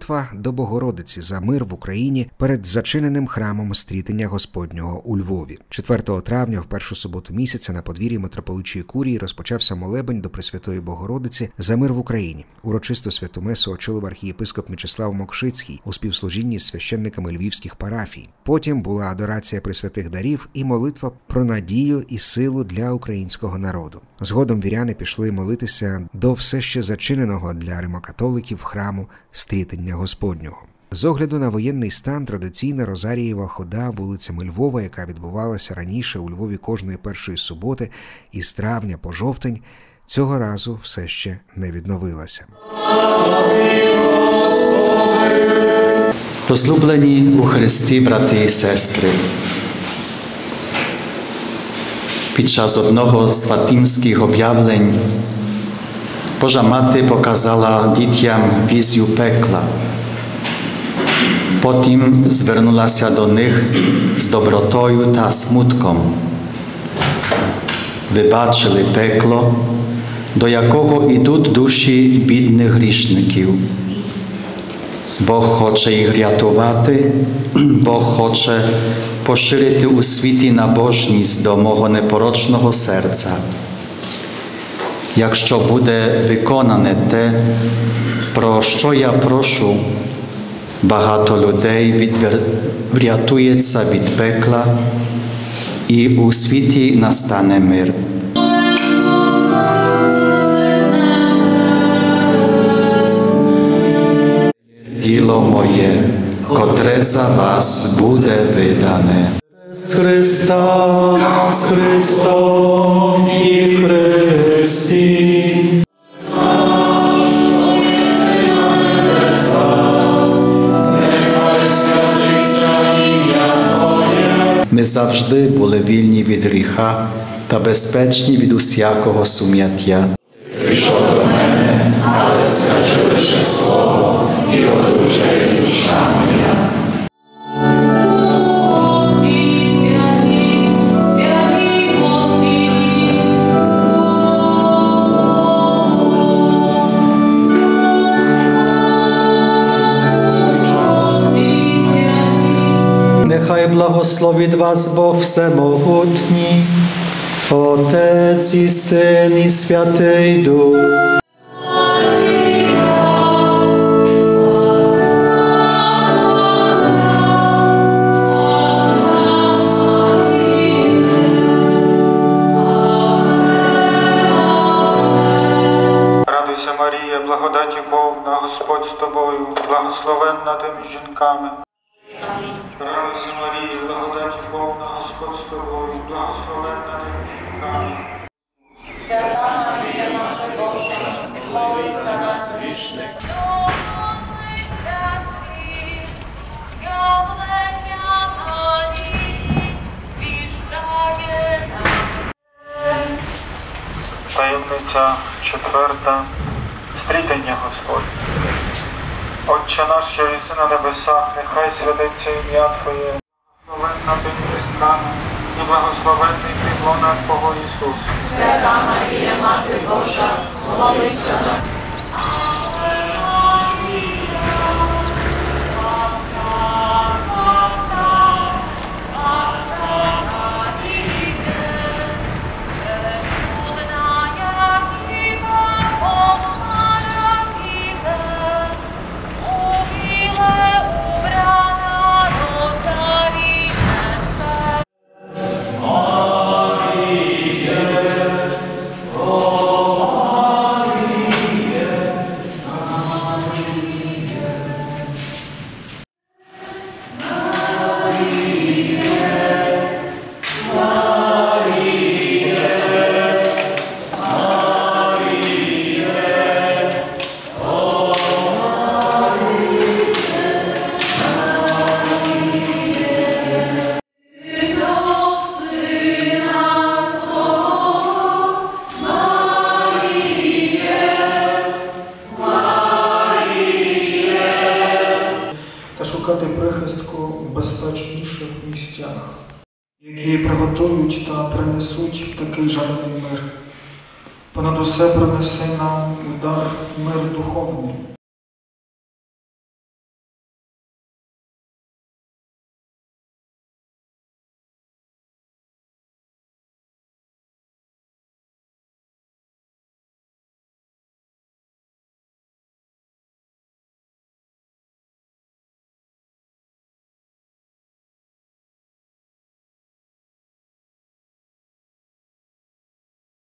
Молитва до Богородиці за мир в Україні перед зачиненим храмом Стрітення Господнього у Львові. 4 травня, в першу суботу місяця, на подвір'ї митрополичої курії розпочався молебень до Пресвятої Богородиці за мир в Україні. Урочисто святу месу очолив архієпископ Мечислав Мокшицький у співслужінні з священниками львівських парафій. Потім була адорація пресвятих дарів і молитва про надію і силу для українського народу. Згодом віряни пішли молитися до все ще зачиненого для римокатоликів храму Стрітення Господнього. З огляду на воєнний стан традиційна Розарієва хода вулицями Львова, яка відбувалася раніше у Львові кожної першої суботи із травня по жовтень, цього разу все ще не відновилася. Возлюблені у Христі, брати і сестри, під час одного з фатимських об'явлень Божа Мати показала дітям візію пекла. Потім звернулася до них з добротою та смутком. Ви бачили пекло, до якого йдуть душі бідних грішників. Бог хоче їх рятувати, Бог хоче поширити у світі набожність до мого непорочного серця. Якщо буде виконане те, про що я прошу, багато людей врятується від пекла і у світі настане мир. Діло моє, котре за вас буде видане. З Христом і в Христі. Ми завжди були вільні від гріха та безпечні від усякого сум'яття. Прийшов до мене, але скажи лише слово, і одужає душа моя. Нехай благословить вас Бог Всемогутній, Отець і Син і Святий Дух. Радуйся, Марія, благодаті повна, Господь з тобою, благословенна ти між жінками. Радуйся, Марія, благодаті повна, Господь з тобою, благословенна ти між жінками. Свята Марія, Мати Божа, молись за нас грішних. Таємниця 4. Стрітення Господнє. Отче наш, що єси на небесах, нехай святиться ім'я Твоє, благословенна ти між жінками, і благословенний плід Твого Ісус. Свята Марія, Мати Божа, молись за нас. Шукати прихистку в безпечніших місцях, які приготують та принесуть такий жаданий мир. Понад усе принеси нам удар мир духовний,